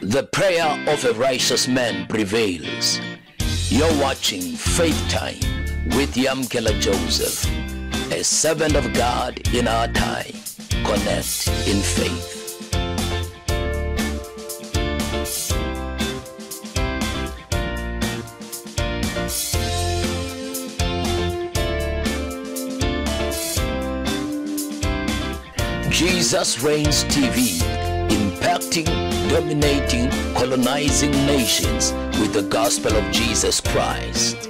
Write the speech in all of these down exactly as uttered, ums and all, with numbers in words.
The prayer of a righteous man prevails. You're watching Faith Time with Yamkela Joseph, a servant of God in our time. Connect in faith. Jesus Reigns T V, impacting, dominating, colonizing nations with the gospel of Jesus Christ.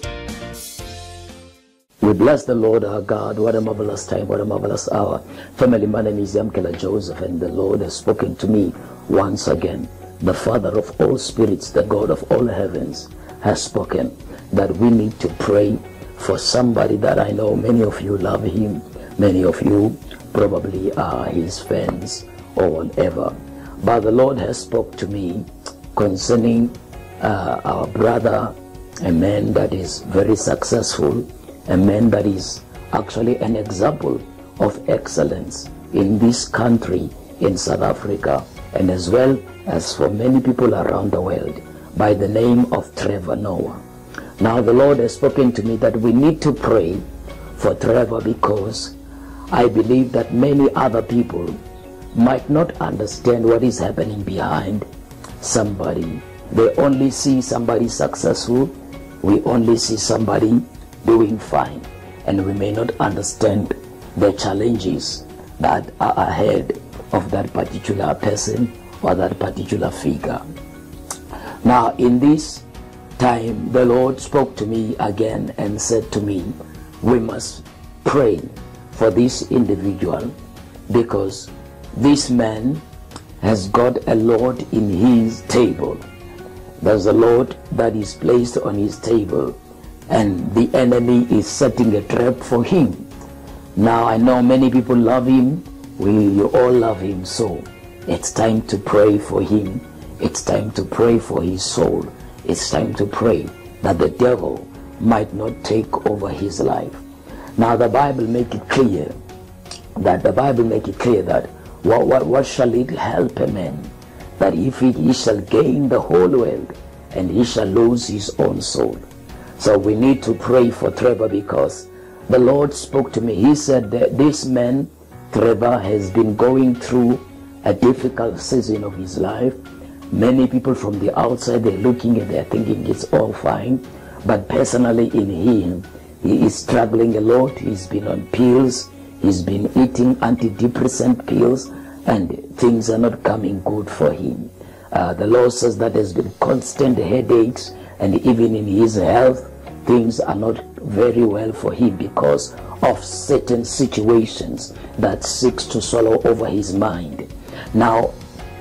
We bless the Lord our God. What a marvelous time, what a marvelous hour. Family, my name is Yamkela Joseph, and the Lord has spoken to me once again. The Father of all spirits, the God of all heavens, has spoken that we need to pray for somebody that I know many of you love him. Many of you probably are his fans or whatever. But the Lord has spoke to me concerning uh, our brother, a man that is very successful, a man that is actually an example of excellence in this country, in South Africa, and as well as for many people around the world, by the name of Trevor. Now the Lord has spoken to me that we need to pray for Trevor, because I believe that many other people might not understand what is happening behind somebody. They only see somebody successful. We only see somebody doing fine, and we may not understand the challenges that are ahead of that particular person or that particular figure. Now in this time, the Lord spoke to me again and said to me, we must pray for this individual, because this man has got a lot in his table. There's a lot that is placed on his table, and the enemy is setting a trap for him. Now I know many people love him. We all love him, so it's time to pray for him. It's time to pray for his soul. It's time to pray that the devil might not take over his life. Now the Bible make it clear that the Bible make it clear that what, what, what shall it help a man that if he, he shall gain the whole world and he shall lose his own soul? So we need to pray for Trevor, because the Lord spoke to me. He said that this man, Trevor, has been going through a difficult season of his life. Many people from the outside, they're looking and they're thinking it's all fine, but personally in him, he is struggling a lot. He's been on pills. He's been eating antidepressant pills, and things are not coming good for him. Uh, the Lord says that there's been constant headaches, and even in his health, things are not very well for him because of certain situations that seeks to swallow over his mind. Now,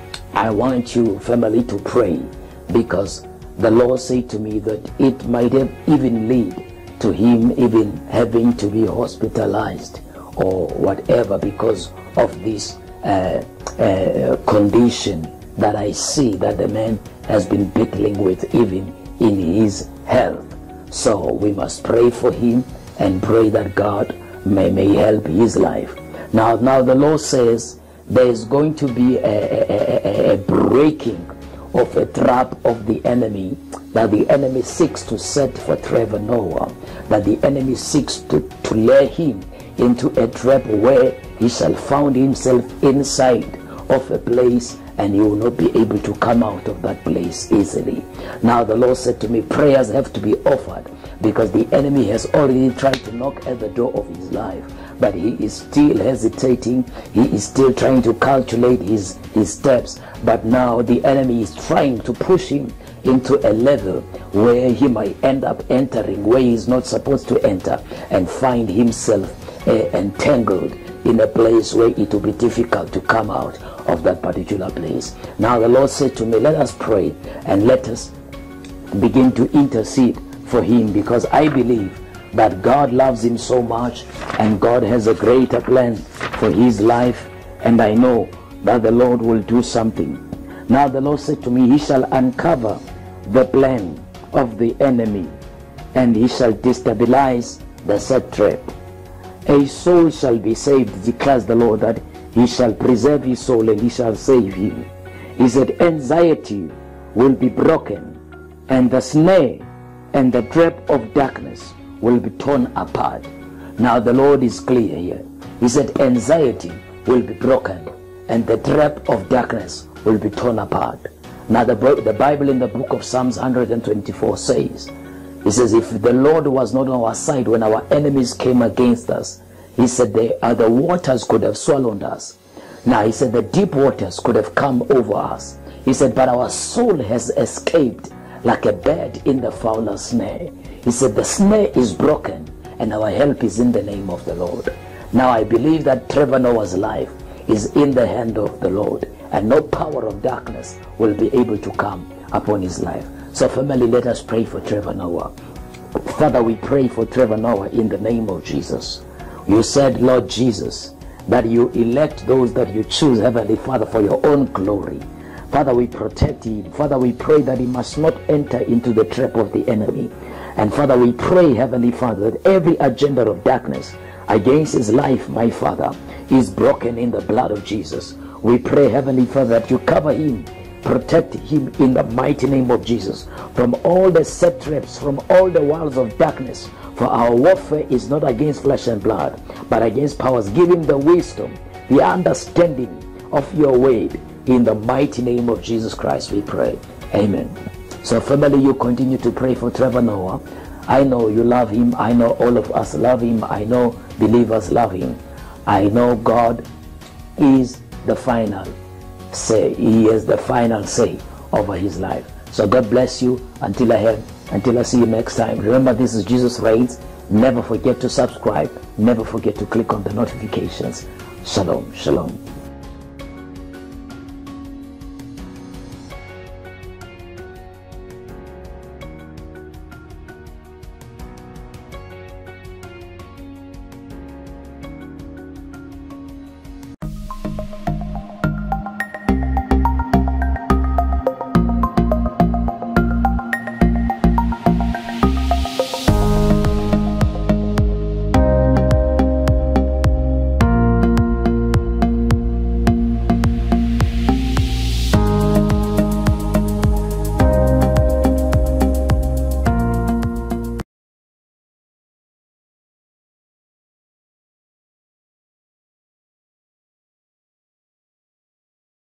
I want you, family, to pray, because the Lord said to me that it might have even lead to him even having to be hospitalized or whatever because of this uh, uh, condition that I see that the man has been battling with even in his health. So we must pray for him and pray that God may, may help his life. Now, now the Lord says there is going to be a, a, a, a breaking of a trap of the enemy that the enemy seeks to set for Trevor Noah, that the enemy seeks to, to lay him into a trap where he shall find himself inside of a place and he will not be able to come out of that place easily. Now the Lord said to me, prayers have to be offered, because the enemy has already tried to knock at the door of his life, but he is still hesitating. He is still trying to calculate his, his steps, but now the enemy is trying to push him into a level where he might end up entering where he is not supposed to enter and find himself uh, entangled in a place where it will be difficult to come out of that particular place. Now the Lord said to me, let us pray and let us begin to intercede for him, because I believe that God loves him so much and God has a greater plan for his life, and I know that the Lord will do something. Now the Lord said to me, he shall uncover the plan of the enemy and he shall destabilize the set trap. A soul shall be saved, declares the Lord, that he shall preserve his soul and he shall save him. He said, anxiety will be broken, and the snare and the trap of darkness will be torn apart. Now the Lord is clear here. He said, anxiety will be broken, and the trap of darkness will be torn apart. Now the, the Bible in the book of Psalms one hundred twenty-four says, it says, if the Lord was not on our side when our enemies came against us, he said, the other waters could have swallowed us. Now he said, the deep waters could have come over us. He said, but our soul has escaped like a bird in the fowler's snare. He said, the snare is broken, and our help is in the name of the Lord. Now I believe that Trevor Noah's life is in the hand of the Lord, and no power of darkness will be able to come upon his life. So family, let us pray for Trevor Noah. Father, we pray for Trevor Noah in the name of Jesus. You said, Lord Jesus, that you elect those that you choose, Heavenly Father, for your own glory. Father, we protect him. Father, we pray that he must not enter into the trap of the enemy. And Father, we pray, Heavenly Father, that every agenda of darkness against his life, my Father, is broken in the blood of Jesus. We pray, Heavenly Father, that you cover him, protect him in the mighty name of Jesus from all the set traps, from all the walls of darkness. For our warfare is not against flesh and blood, but against powers. Give him the wisdom, the understanding of your word. In the mighty name of Jesus Christ we pray. Amen. So family, you continue to pray for Trevor Noah. I know you love him. I know all of us love him. I know believers love him. I know God is the final say. He is the final say over his life. So God bless you until I have until I see you next time. Remember, this is Jesus Reigns. Never forget to subscribe. Never forget to click on the notifications. Shalom, shalom.